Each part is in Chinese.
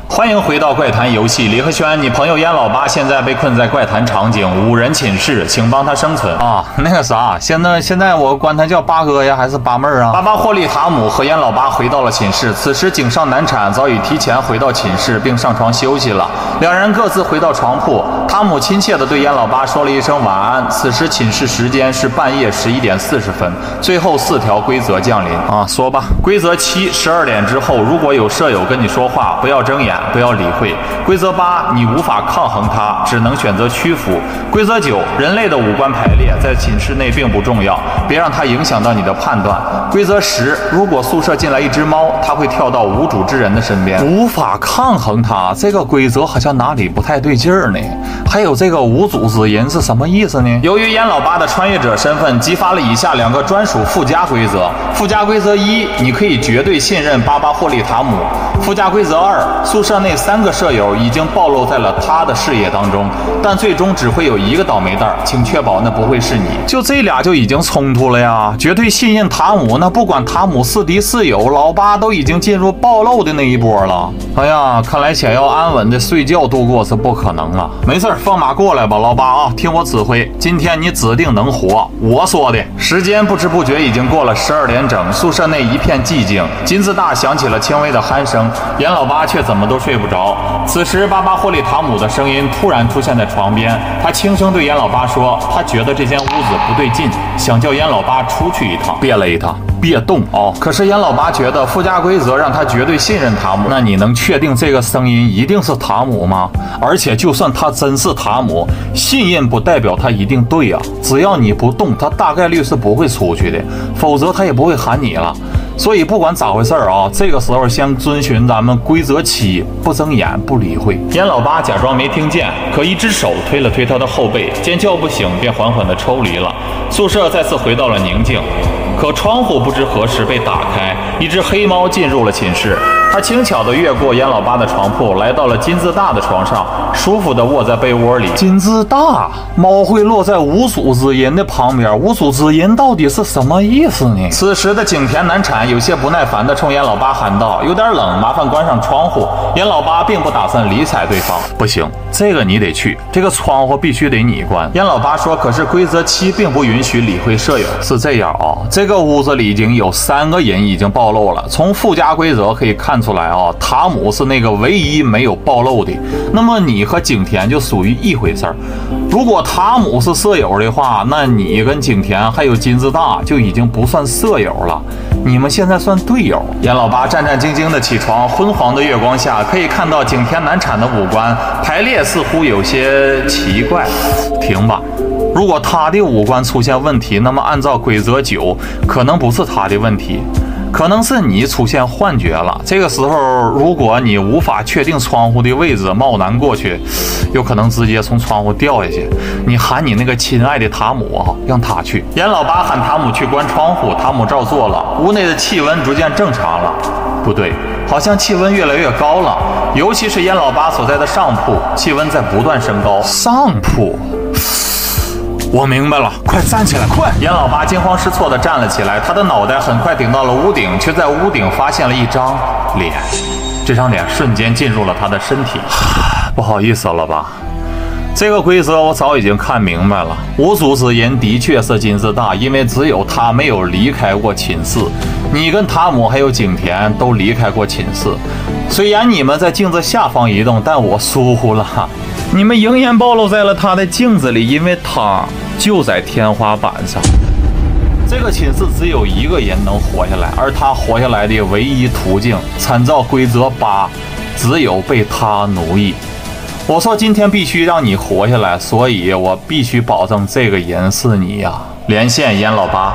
欢迎回到怪谈游戏，李和轩，你朋友烟老八现在被困在怪谈场景，5人寝室，请帮他生存啊！那个啥，现在我管他叫八哥呀，还是八妹儿啊？巴巴霍利塔姆和烟老八回到了寝室，此时井上难产早已提前回到寝室，并上床休息了。两人各自回到床铺，塔姆亲切地对烟老八说了一声晚安。此时寝室时间是半夜11点40分。最后4条规则降临啊，说吧。规则7： 12点之后，如果有舍友跟你说话，不要睁眼。不要理会。规则8，你无法抗衡它，只能选择屈服。规则9，人类的五官排列在寝室内并不重要，别让它影响到你的判断。规则10，如果宿舍进来一只猫，它会跳到无主之人的身边。无法抗衡它，这个规则好像哪里不太对劲儿呢？还有这个无主之人是什么意思呢？由于烟老八的穿越者身份，激发了以下2个专属附加规则。附加规则1，你可以绝对信任巴巴霍利塔姆。附加规则2，宿舍内3个舍友已经暴露在了他的视野当中，但最终只会有1个倒霉蛋，请确保那不会是你。就这俩就已经冲突了呀！绝对信任塔姆，那不管塔姆是敌是友，老八都已经进入暴露的那一波了。哎呀，看来想要安稳的睡觉度过是不可能了。没事，放马过来吧，老八啊，听我指挥，今天你指定能活。我说的。时间不知不觉已经过了12点整，宿舍内一片寂静。金字大响起了轻微的鼾声，严老八却怎么都睡不着。此时，巴巴霍利塔姆的声音突然出现在床边，他轻声对严老八说：“他觉得这间屋子不对劲，想叫严老八出去一趟，别勒他。”别动哦！可是严老八觉得附加规则让他绝对信任塔姆。那你能确定这个声音一定是塔姆吗？而且就算他真是塔姆，信任不代表他一定对啊。只要你不动，他大概率是不会出去的，否则他也不会喊你了。所以不管咋回事啊，这个时候先遵循咱们规则7，不睁眼不理会。严老八假装没听见，可一只手推了推他的后背，见叫不醒，便缓缓地抽离了。宿舍再次回到了宁静。可窗户不知何时被打开，一只黑猫进入了寝室。它轻巧地越过严老八的床铺，来到了金字大的床上，舒服地卧在被窝里。金字大，猫会落在无主之人的旁边，无主之人到底是什么意思呢？此时的景田难产有些不耐烦地冲严老八喊道：“有点冷，麻烦关上窗户。”严老八并不打算理睬对方。不行，这个你得去，这个窗户必须得你关。严老八说：“可是规则7并不允许理会舍友。”是这样啊，这个屋子里已经有3个人已经暴露了。从附加规则可以看出来啊，塔姆是那个唯一没有暴露的。那么你和景田就属于一回事儿。如果塔姆是舍友的话，那你跟景田还有金字大就已经不算舍友了，你们现在算队友。严老八战战兢兢地起床，昏黄的月光下可以看到景田难产的五官排列似乎有些奇怪。停吧。如果他的五官出现问题，那么按照规则9，可能不是他的问题，可能是你出现幻觉了。这个时候，如果你无法确定窗户的位置，贸然过去，有可能直接从窗户掉下去。你喊你那个亲爱的塔姆啊，让他去。严老八喊塔姆去关窗户，塔姆照做了。屋内的气温逐渐正常了。不对，好像气温越来越高了，尤其是严老八所在的上铺，气温在不断升高。上铺。我明白了，快站起来，快！严老八惊慌失措地站了起来，他的脑袋很快顶到了屋顶，却在屋顶发现了一张脸。这张脸瞬间进入了他的身体。不好意思了吧？这个规则我早已经看明白了。无主之人的确是金字大，因为只有他没有离开过寝室。你跟塔姆还有景田都离开过寝室，虽然你们在镜子下方移动，但我疏忽了。你们仍然暴露在了他的镜子里，因为他就在天花板上。这个寝室只有1个人能活下来，而他活下来的唯一途径，参照规则8，只有被他奴役。我说今天必须让你活下来，所以我必须保证这个人是你呀。连线严老八。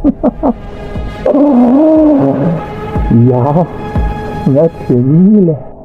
呀，我吃腻了。